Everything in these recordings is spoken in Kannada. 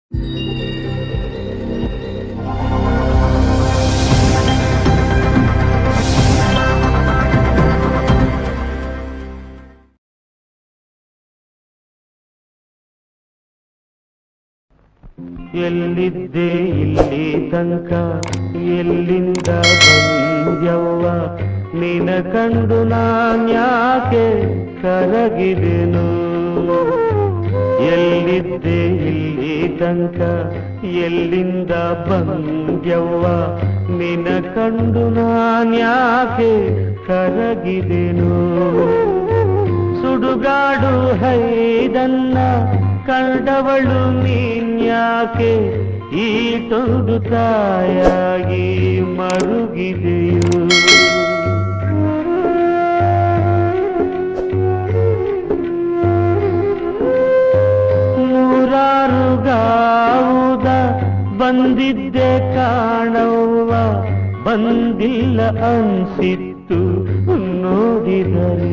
ಎಲ್ಲಿದ್ದೆ ಇಲ್ಲಿ ತನಕ ಎಲ್ಲಿಂದ ಬಂದ್ಯವ್ವ ನಿನ ಕಂಡು ನಾನ್ಯಾಕೆ ಕರಗಿದೆನು ಎಲ್ಲಿದ್ದೆ ಇಲ್ಲಿ ತನಕ ಎಲ್ಲಿಂದ ಬಂದ್ಯವ್ವ ನಿನ ಕಂಡು ನಾನ್ಯಾಕೆ ಕರಗಿದೆನು ಸುಡುಗಾಡು ಹೈದನ್ನ ಕಂಡವಳು ನೀನ್ಯಾಕೆ ಈ ತೊಂದು ತಾಯಾಗಿ ಮರುಗಿದೆಯು ನೂರಾರು ಗಾವುದ ಬಂದಿದ್ದೆ ಕಾಣವ್ವ ಬಂದಿಲ್ಲ ಅನ್ಸಿತ್ತು ನೋಡಿದರೆ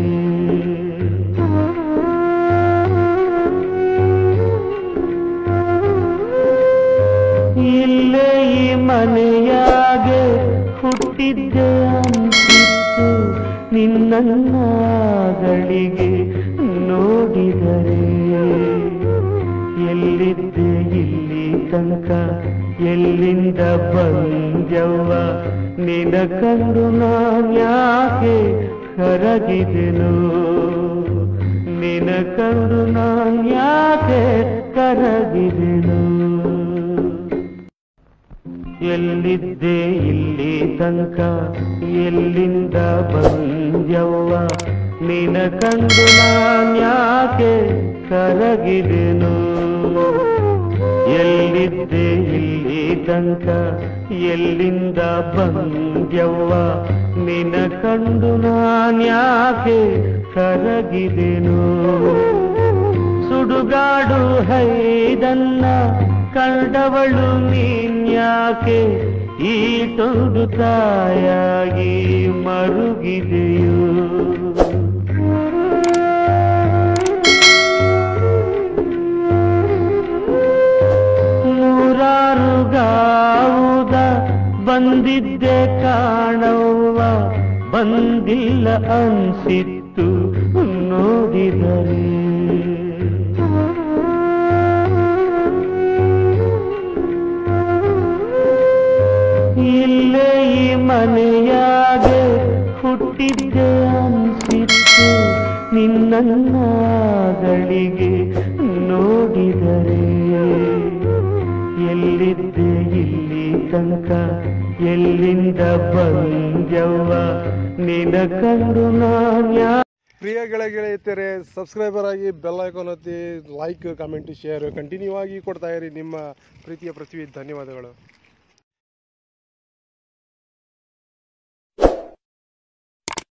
ಇಲ್ಲೇ ಈ ಮನೆಯಾಗೆ ಹುಟ್ಟಿದ್ದೆ ಅನ್ಸಿತ್ತು ನಿನ್ನನ್ನಗಳಿಗೆ ನೋಡಿದರೆ ಎಲ್ಲಿದ್ದೆ ಇಲ್ಲಿ ತನಕ ಎಲ್ಲಿಂದ ಬಂದ್ಯವ್ವ ನಿನ ಕಂಡು ನಾನ್ಯಾಕೆ ಕರಗಿದೆನು ನಿನ ಕಂಡು ನಾನ್ಯಾಕೆ ಕರಗಿದೆನು ಎಲ್ಲಿದ್ದೆ ಇಲ್ಲಿ ತನಕ ಎಲ್ಲಿಂದ ಬಂದ್ಯವ್ವ ನಿನ ಕಂಡು ನಾನ್ಯಾಕೆ ಕರಗಿದೆನು ಎಲ್ಲಿದ್ದೆ ಇಲ್ಲಿ ತನಕ ಎಲ್ಲಿಂದ ಬಂದ್ಯವ್ವ ನಿನ ಕಂಡು ನಾನ್ಯಾಕೆ ಕರಗಿದೆನು ಸುಡುಗಾಡು ಹೈದನ್ನ ಕಂಡವಳು ನೀನ್ಯಾಕೆ ಈ ತೊಂದು ತಾಯಾಗಿ ಮರುಗಿದೆಯು ನೂರಾರು ಗಾವುದ ಬಂದಿದ್ದೆ ಕಾಣವ್ವ ಬಂದಿಲ್ಲ ಅನ್ಸಿತ್ತು ನೋಡಿದರೆ ಇಲ್ಲೇ ಈ ಮನೆಯಾಗೆ ಹುಟ್ಟಿದ್ದೆ ಅನ್ಸಿತ್ತು ನಿನ್ನನ್ನಗಳಿಗೆ ನೋಡಿದರೆ ಎಲ್ಲಿದ್ದೆ ಇಲ್ಲಿ ತನಕ ಎಲ್ಲಿಂದ ಬಂದ್ಯವ್ವ ನಿನ ಕಂಡು ನಾನ್ಯಾ ಪ್ರಿಯ ಗೆಳೆಯರೇ ಸಬ್ಸ್ಕ್ರೈಬರ್ ಆಗಿ ಬೆಲ್ ಐಕಾನ್ ಒತ್ತಿ ಲೈಕ್ ಕಮೆಂಟ್ ಶೇರ್ ಕಂಟಿನ್ಯೂ ಆಗಿ ಕೊಡ್ತಾ ಇರಿ ನಿಮ್ಮ ಪ್ರೀತಿಯ ಪೃಥ್ವಿ ಧನ್ಯವಾದಗಳು.